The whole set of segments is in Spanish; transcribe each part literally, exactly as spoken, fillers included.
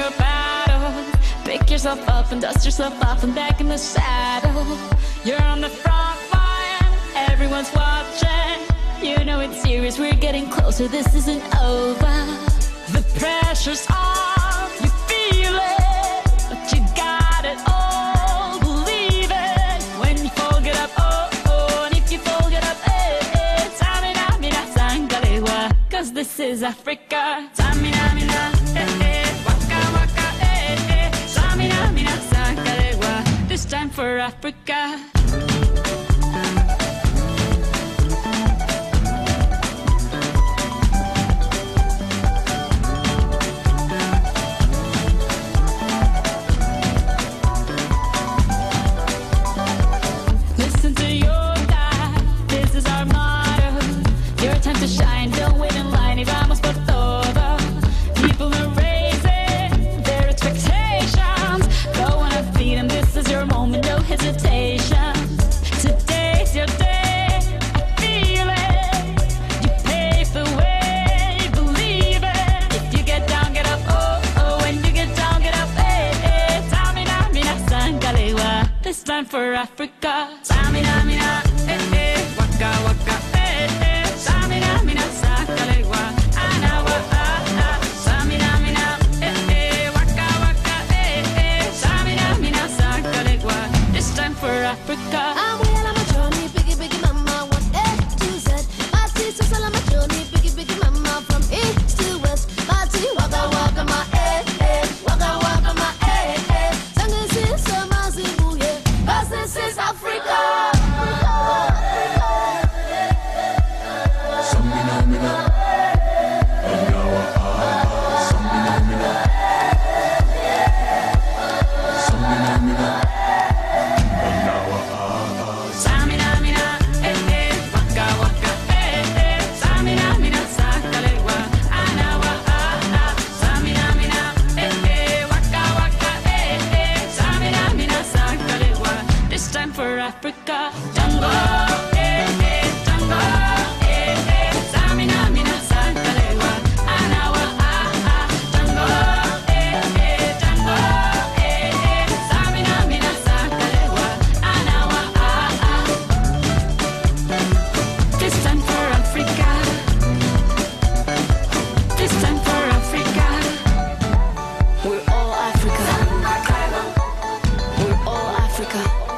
your battles. Pick yourself up and dust yourself off and back in the saddle. You're on the front line, everyone's watching. You know it's serious, we're getting closer, this isn't over. The pressure's on, you feel it, but you got it all, believe it. When you fold it up, oh, oh, and if you fold it up, eh, eh, Samina, mina, sangalewa, cause this is Africa. Samina, mina, eh, eh, waka, waka, eh, eh, Samina, mina, sangalewa, this time for Africa. To shine, don't wait in line, y vamos por todo. People are raising their expectations. Go on and feed them, this is your moment, no hesitation. Today's your day, I feel it. You pave the way, believe it. If you get down, get up, oh, oh. When you get down, get up, eh, eh. Samina, mina, sangalewa, this time for Africa. Samina, mina, eh, eh. Waka, waka, eh, eh. Samina, mina, sangalewa, anawa, ah, ah. Samina, mina, eh, eh. Waka, waka, eh, eh. Samina, mina, sangalewa, this time for Africa. I'm well on my journey, biggie, biggie mama, one A to Z. My sisters all on my journey, biggie, biggie mama, from east to west. Party, waka, waka, my eh, eh. Waka, waka, my eh, eh. Sangin' sis, my zibu, yeah. 'Cause this is Africa. For Africa, Tango, eh, eh, Tango, eh, eh, Samina, mina, sangalewa, anawa, ah, ah, Tango, eh, eh, Tango, eh, eh, Samina, mina, sangalewa, anawa, ah, ah. This time for Africa, this time for Africa. We're all Africa, we're all Africa.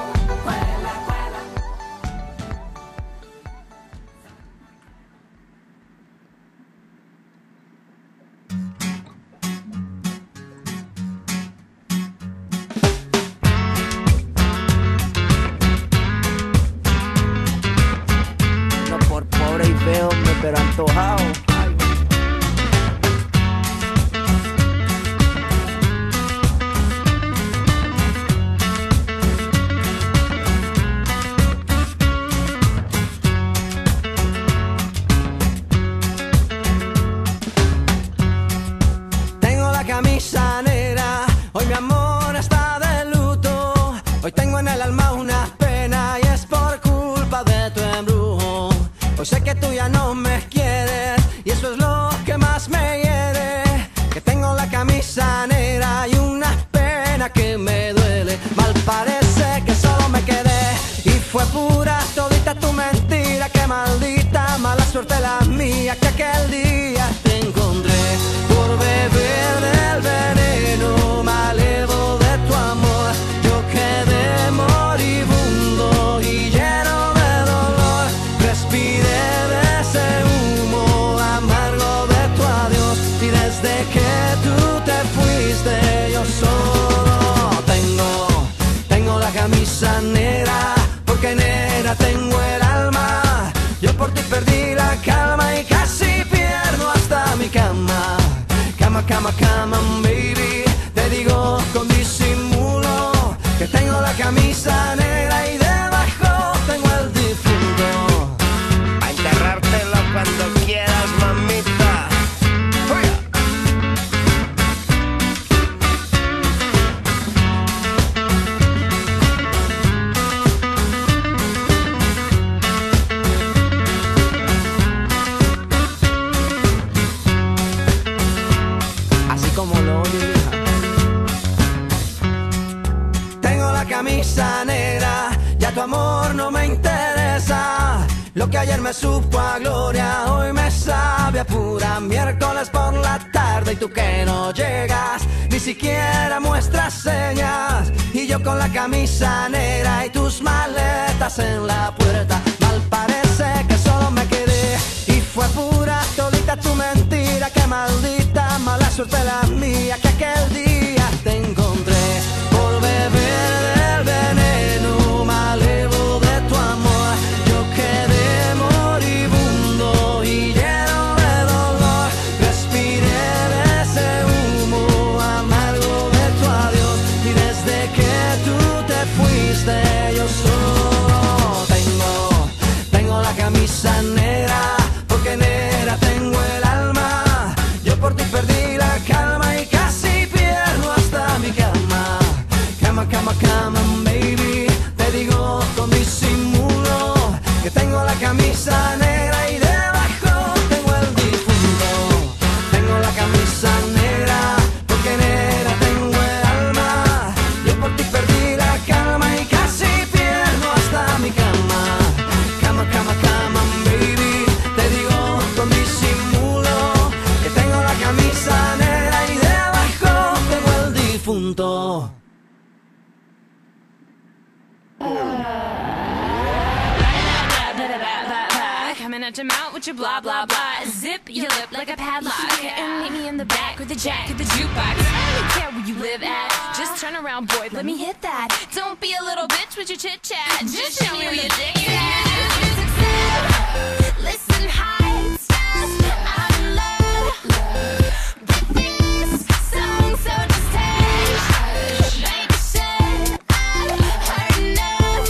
Pero antojado. Tengo la camisa negra, hoy mi amor está de luto. Hoy tengo en el alma una pena y es por culpa de tu embrujo. Hoy sé que tú ya no me quieres y eso es lo que más me hiere. Que tengo la camisa negra y una pena que me duele. Mal parece que solo me quedé y fue pura todita tu mentira. Que maldita mala suerte la mía que aquel día te encontré. Por beber del veneno malevo de tu amor yo quedé moribundo y lleno de dolor. Respiré de ese humo amargo de tu adiós y desde que tú te fuiste yo solo tengo, tengo la camisa negra porque negra tengo el alma. Yo por ti perdí la calma y casi pierdo hasta mi cama. Cama, cama, cama, baby, te digo con disimulo que tengo la camisa negra y debajo tengo el difunto. A enterrártelo cuando quieras, mamita. ¡Fuera! Así como lo oye, hija. Lo que ayer me supo a gloria, hoy me sabe a pura miércoles por la tarde. Y tú que no llegas, ni siquiera muestras señas. Y yo con la camisa negra y tus maletas en la puerta. Mal parece que solo me quedé y fue pura todita tu mentira. Qué maldita mala suerte la mía que aquel día te encontré. Por beber del veneno malevo de tu amor, yo quedé moribundo y lleno de dolor. Respiré de ese humo amargo de tu adiós. Y desde que tú te fuiste yo solo tengo, tengo la camisa negra, porque negra tengo el alma. Yo por ti perdí la calma y casi pierdo hasta mi cama. Cama, cama, cama, baby. Te digo con disimulo que tengo la camisa negra y debajo tengo el difunto. Tengo la camisa negra, porque negra tengo el alma. Yo por ti perdí la calma y casi pierdo hasta mi cama. Cama, cama, cama, baby. Te digo con disimulo que tengo la camisa negra y debajo tengo el difunto. Coming at your mouth with your blah blah blah. Zip your lip like a padlock. And meet me in the back with the jack of the jukebox. I don't care where you live at. Just turn around, boy, let me hit that. Don't be a little bitch with your chit chat. Just show me where your dick is at. Listen, high stars, I'm in love with this song, so just take. Baby said I've heard enough.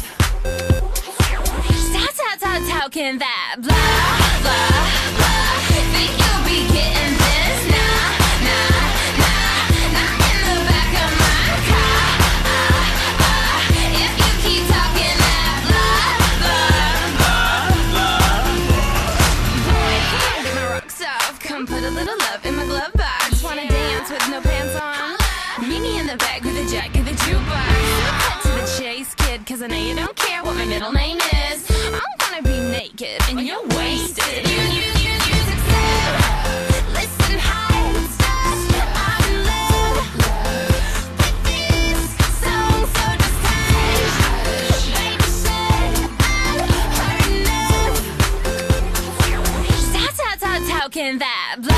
How, how, how, how can that blah, blah, blah? Think you'll be getting this? Nah, nah, nah, not in the back of my car. Ah, ah, if you keep talking that blah, blah, blah, boy, get my rocks off. Come put a little love in my glove box. Wanna dance with no pants on? Meet me in the back with a jack of the jukebox. Cut to the chase, kid, cause I know you don't care what my middle name is. I'm gonna be naked and you're wasted. You, you, you, you succeed. Listen, high stars, I'm in love with this song, so just take. Baby said I've heard enough. How, how, how, how can that blah?